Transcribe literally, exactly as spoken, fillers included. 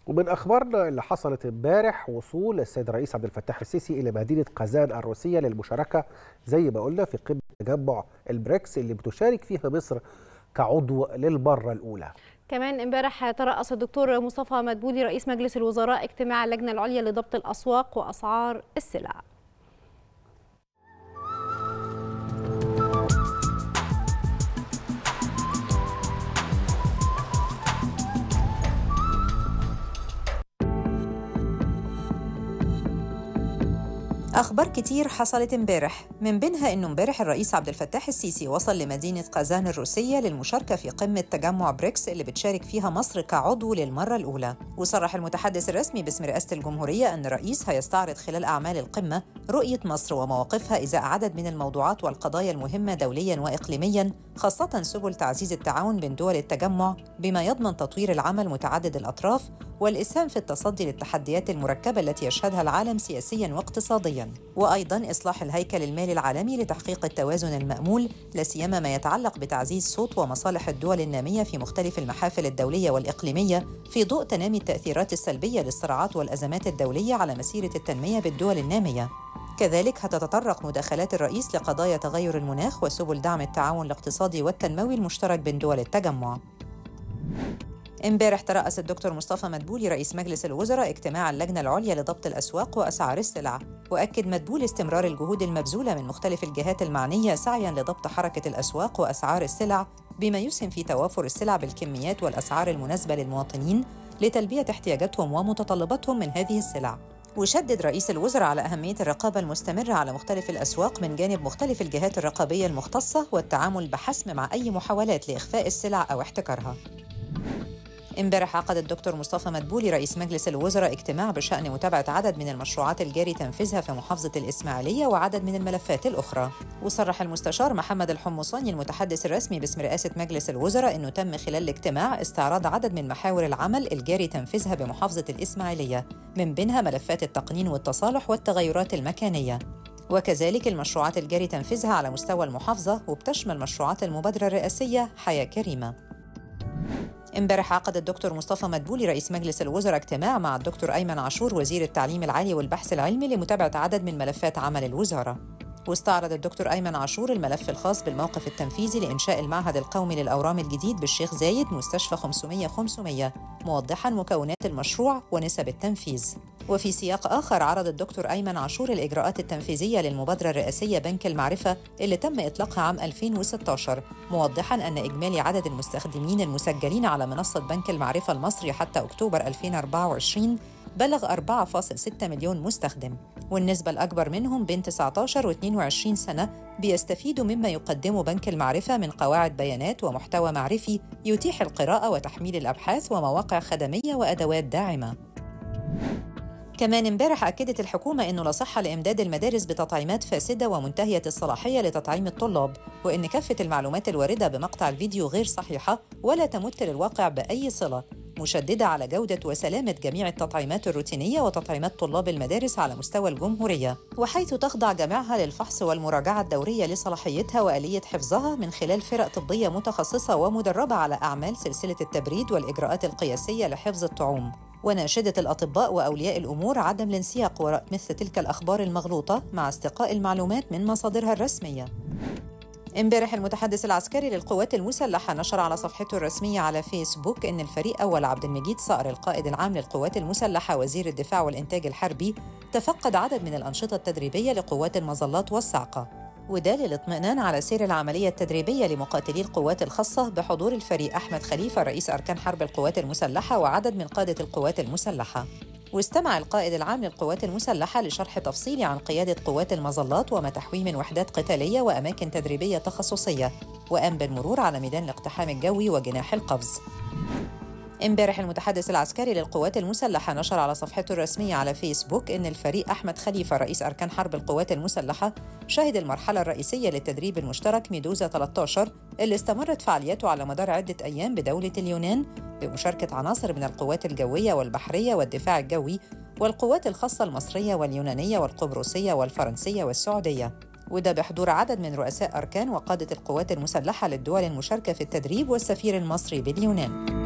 ومن أخبارنا اللي حصلت امبارح وصول السيد الرئيس عبد الفتاح السيسي إلى مدينة قازان الروسية للمشاركة زي ما قلنا في قمة تجمع البريكس اللي بتشارك فيها مصر كعضو للمرة الأولى. كمان امبارح ترأس الدكتور مصطفى مدبولي رئيس مجلس الوزراء اجتماع اللجنة العليا لضبط الأسواق وأسعار السلع. أخبار كتير حصلت امبارح، من بينها إنه امبارح الرئيس عبد الفتاح السيسي وصل لمدينة قازان الروسية للمشاركة في قمة تجمع بريكس اللي بتشارك فيها مصر كعضو للمرة الأولى. وصرح المتحدث الرسمي باسم رئاسة الجمهورية أن الرئيس هيستعرض خلال أعمال القمة رؤية مصر ومواقفها إزاء عدد من الموضوعات والقضايا المهمة دولياً وإقليمياً، خاصة سبل تعزيز التعاون بين دول التجمع بما يضمن تطوير العمل متعدد الأطراف والإسهام في التصدي للتحديات المركبة التي يشهدها العالم سياسياً واقتصادياً، وأيضاً إصلاح الهيكل المالي العالمي لتحقيق التوازن المأمول، لا سيما ما يتعلق بتعزيز صوت ومصالح الدول النامية في مختلف المحافل الدولية والإقليمية في ضوء تنامي التأثيرات السلبية للصراعات والأزمات الدولية على مسيرة التنمية بالدول النامية. كذلك هتتطرق مداخلات الرئيس لقضايا تغير المناخ وسبل دعم التعاون الاقتصادي والتنموي المشترك بين دول التجمع. امبارح ترأس الدكتور مصطفى مدبولي رئيس مجلس الوزراء اجتماع اللجنة العليا لضبط الأسواق وأسعار السلع، وأكد مدبولي استمرار الجهود المبذولة من مختلف الجهات المعنية سعياً لضبط حركة الأسواق وأسعار السلع بما يسهم في توافر السلع بالكميات والأسعار المناسبة للمواطنين لتلبية احتياجاتهم ومتطلباتهم من هذه السلع. وشدد رئيس الوزراء على أهمية الرقابة المستمرة على مختلف الأسواق من جانب مختلف الجهات الرقابية المختصة والتعامل بحسم مع أي محاولات لإخفاء السلع أو احتكارها. امبارح عقد الدكتور مصطفى مدبولي رئيس مجلس الوزراء اجتماع بشأن متابعة عدد من المشروعات الجاري تنفيذها في محافظة الإسماعيلية وعدد من الملفات الأخرى. وصرح المستشار محمد الحمصاني المتحدث الرسمي باسم رئاسة مجلس الوزراء أنه تم خلال الاجتماع استعراض عدد من محاور العمل الجاري تنفيذها بمحافظة الإسماعيلية، من بينها ملفات التقنين والتصالح والتغيرات المكانية، وكذلك المشروعات الجاري تنفيذها على مستوى المحافظة، وبتشمل مشروعات المبادرة الرئاسية حياة كريمة. امبارح عقد الدكتور مصطفى مدبولي رئيس مجلس الوزراء اجتماع مع الدكتور أيمن عاشور وزير التعليم العالي والبحث العلمي لمتابعة عدد من ملفات عمل الوزارة. واستعرض الدكتور أيمن عاشور الملف الخاص بالموقف التنفيذي لإنشاء المعهد القومي للأورام الجديد بالشيخ زايد مستشفى خمسمية خمسمية، موضحاً مكونات المشروع ونسب التنفيذ. وفي سياق آخر عرض الدكتور أيمن عاشور الإجراءات التنفيذية للمبادرة الرئاسية بنك المعرفة اللي تم إطلاقها عام ألفين وستة عشر، موضحاً أن إجمالي عدد المستخدمين المسجلين على منصة بنك المعرفة المصري حتى أكتوبر ألفين وأربعة وعشرين بلغ أربعة فاصلة ستة مليون مستخدم، والنسبة الأكبر منهم بين تسعة عشر و اثنين وعشرين سنة بيستفيدوا مما يقدمه بنك المعرفة من قواعد بيانات ومحتوى معرفي يتيح القراءة وتحميل الأبحاث ومواقع خدمية وأدوات داعمة. كمان امبارح أكدت الحكومة إنه لا صحة لإمداد المدارس بتطعيمات فاسدة ومنتهية الصلاحية لتطعيم الطلاب، وإن كافة المعلومات الواردة بمقطع الفيديو غير صحيحة ولا تمت للواقع بأي صلة، مشددة على جودة وسلامة جميع التطعيمات الروتينية وتطعيمات طلاب المدارس على مستوى الجمهورية، وحيث تخضع جميعها للفحص والمراجعة الدورية لصلاحيتها وآلية حفظها من خلال فرق طبية متخصصة ومدربة على أعمال سلسلة التبريد والإجراءات القياسية لحفظ الطعوم. وناشدت الأطباء وأولياء الأمور عدم الانسياق وراء مثل تلك الأخبار المغلوطة مع استقاء المعلومات من مصادرها الرسمية. امبارح المتحدث العسكري للقوات المسلحة نشر على صفحته الرسمية على فيسبوك إن الفريق أول عبد المجيد صقر القائد العام للقوات المسلحة وزير الدفاع والإنتاج الحربي تفقد عدد من الأنشطة التدريبية لقوات المظلات والصاعقة، وده للاطمئنان على سير العملية التدريبية لمقاتلي القوات الخاصة بحضور الفريق أحمد خليفة رئيس أركان حرب القوات المسلحة وعدد من قادة القوات المسلحة. واستمع القائد العام للقوات المسلحة لشرح تفصيلي عن قيادة قوات المظلات ومتحويه من وحدات قتالية وأماكن تدريبية تخصصية، وقام بالمرور على ميدان الاقتحام الجوي وجناح القفز. امبارح المتحدث العسكري للقوات المسلحة نشر على صفحته الرسمية على فيسبوك إن الفريق أحمد خليفة رئيس أركان حرب القوات المسلحة شهد المرحلة الرئيسية للتدريب المشترك ميدوزا ثلاثة عشر اللي استمرت فعالياته على مدار عدة أيام بدولة اليونان بمشاركة عناصر من القوات الجوية والبحرية والدفاع الجوي والقوات الخاصة المصرية واليونانية والقبرصية والفرنسية والسعودية، وده بحضور عدد من رؤساء أركان وقادة القوات المسلحة للدول المشاركة في التدريب والسفير المصري باليونان.